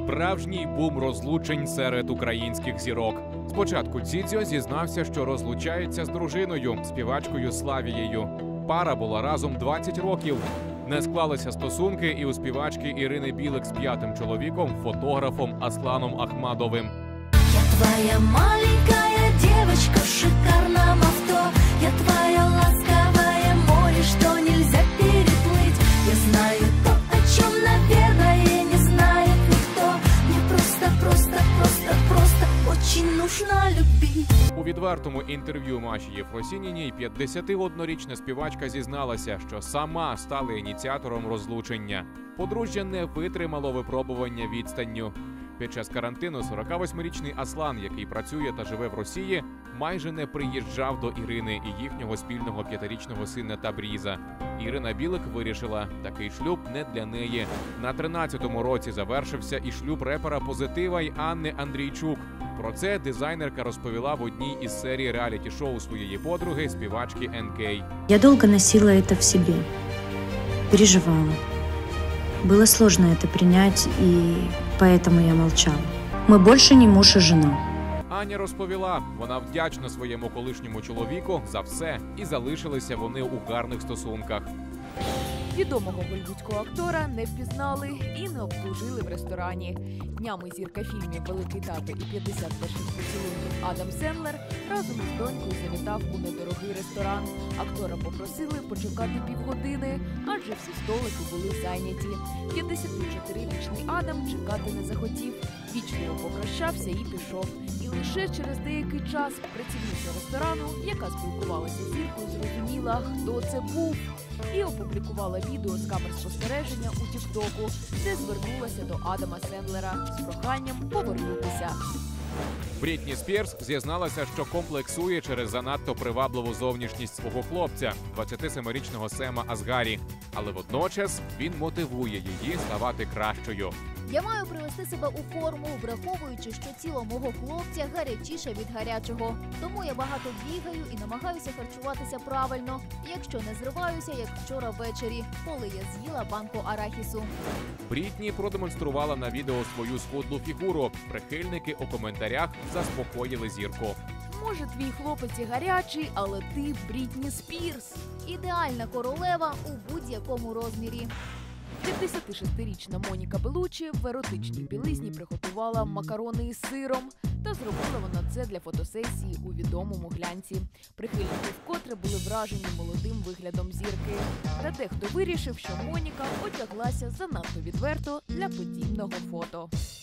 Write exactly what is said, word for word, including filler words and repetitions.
Справжній бум розлучень серед українських зірок. Спочатку Дзідзьо зізнався, що розлучається з дружиною, співачкою Славією. Пара була разом двадцять років. Не склалися стосунки і у співачки Ірини Білик з п'ятим чоловіком, фотографом Асланом Ахмадовим. Я твоя маленькая девочка в шикарном авто. Я твоя ласковое море, что нельзя переплыть. Я знаю то, о чем, наверное, не знает никто. Мне просто, просто, просто, просто очень нужно любить. У відвертому інтерв'ю Маші Єфросініній п'ятдесятиоднорічна співачка зізналася, що сама стала ініціатором розлучення. Подружжя не витримало випробування відстанню. Під час карантину сорокавосьмирічний Аслан, який працює та живе в Росії, майже не приїжджав до Ірини і їхнього спільного п'ятирічного сина Табріза. Ірина Білик вирішила, такий шлюб не для неї. На тринадцятому році завершився і шлюб репера Позитива й Анни Андрійчук. Про це дизайнерка розповіла в одній із серій реаліті-шоу своєї подруги, співачки ен кей. Я довго носила это в себе, переживала. Было сложно это принять, и поэтому я молчала. Мы больше не муж и жена. Аня розповіла, вона вдячна своєму колишньому чоловіку за все, і залишилися вони у гарних стосунках. Відомого голлівудського актора не впізнали і не обслужили в ресторані. Днями зірка фільмів «Великий тато» і «п'ятдесят перших поцілунків» Адам Сендлер разом із донькою завітав у недорогий ресторан. Актора попросили почекати півгодини, адже всі столики були зайняті. п'ятдесятичотирирічний Адам чекати не захотів, вічливо попрощався і пішов. І лише через деякий час працівниця ресторану, яка спілкувалася з зіркою, зрозуміла, хто це був. І опублікувала відео з камер спостереження у Тіктоку, де звернулася до Адама Сендлера з проханням повернутися. Брітні Спірс зізналася, що комплексує через занадто привабливу зовнішність свого хлопця, двадцятисемирічного Сема Асгарі. Але водночас він мотивує її ставати кращою. Я маю привести себе у форму, враховуючи, що тіло мого хлопця гарячіше від гарячого. Тому я багато бігаю і намагаюся харчуватися правильно, якщо не зриваюся, як вчора ввечері, коли я з'їла банку арахісу. Брітні продемонструвала на відео свою схудлу фігуру. Прихильники у коментарях заспокоїли зірку. Може, твій хлопець і гарячий, але ти Брітні Спірс. Ідеальна королева у будь-якому розмірі. п'ятдесятишестирічна Моніка Белуччі в еротичній білизні приготувала макарони із сиром. Та зробила вона це для фотосесії у відомому глянці. Прихильники вкотре були вражені молодим виглядом зірки. Та дехто вирішив, що Моніка одяглася занадто відверто для подібного фото.